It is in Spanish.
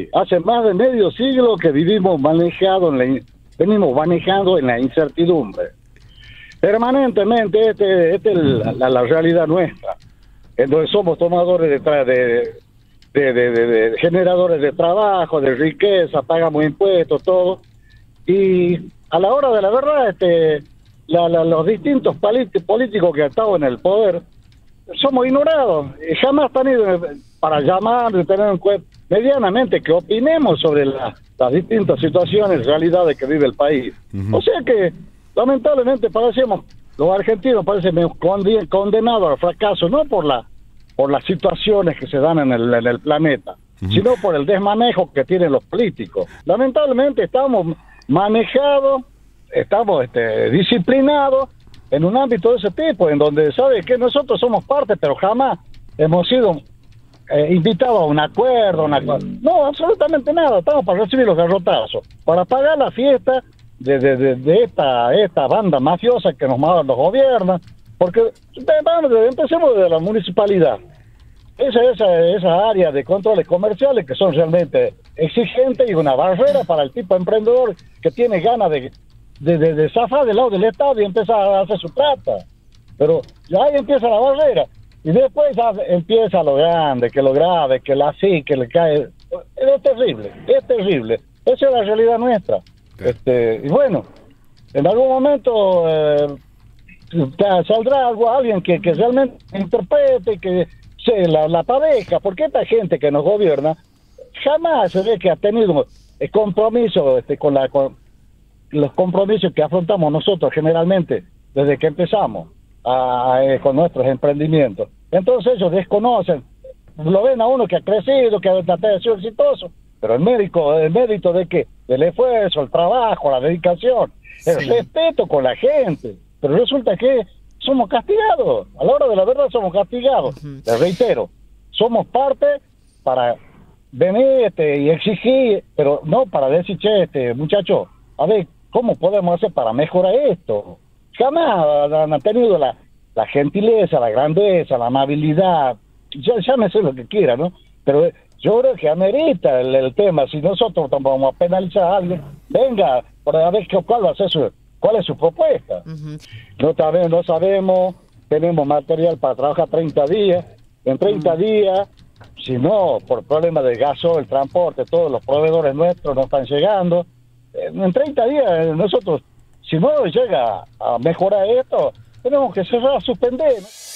Hace más de medio siglo que venimos manejando en la incertidumbre. Permanentemente, esta es la realidad nuestra, en donde somos tomadores de generadores de trabajo, de riqueza, pagamos impuestos, todo. Y a la hora de la verdad, los distintos políticos que han estado en el poder somos ignorados y jamás han ido para llamar y tener en cuenta medianamente que opinemos sobre las distintas situaciones, realidades que vive el país. O sea que lamentablemente los argentinos parecen condenados al fracaso, no por las situaciones que se dan en el planeta, sino por el desmanejo que tienen los políticos. Lamentablemente estamos manejados, estamos disciplinados en un ámbito de ese tipo, en donde sabe que nosotros somos parte, pero jamás hemos sido invitados a un acuerdo, no, absolutamente nada. Estamos para recibir los garrotazos, para pagar la fiesta de esta banda mafiosa que nos gobierna, porque empecemos desde la municipalidad. Esa área de controles comerciales que son realmente exigentes y una barrera para el tipo de emprendedor que tiene ganas de zafar del lado del Estado y empezar a hacer su plata. Pero ya ahí empieza la barrera. Y después empieza lo grande, que lo grave, que la sí, que le cae. Es terrible, es terrible. Esa es la realidad nuestra. Y bueno, en algún momento saldrá alguien que realmente interprete, que la pareja, porque esta gente que nos gobierna jamás se ve que ha tenido compromiso con los compromisos que afrontamos nosotros generalmente desde que empezamos con nuestros emprendimientos. Entonces ellos desconocen, lo ven a uno que ha crecido, que ha sido exitoso, pero el mérito de qué, del esfuerzo, el trabajo, la dedicación, el respeto con la gente, pero resulta que somos castigados, a la hora de la verdad somos castigados. Les reitero, somos parte para venir y exigir, pero no para decir, muchacho, a ver, ¿cómo podemos hacer para mejorar esto? Jamás han tenido la gentileza, la grandeza, la amabilidad, llámese lo que quiera, ¿no? Pero yo creo que amerita el tema. Si nosotros vamos a penalizar a alguien, venga, para ver cuál es su propuesta. No sabemos, tenemos material para trabajar 30 días. En 30 días, si no, por problemas de gasoil, el transporte, todos los proveedores nuestros no están llegando. En 30 días nosotros, si no llega a mejorar esto, tenemos que cerrar, suspender, ¿no?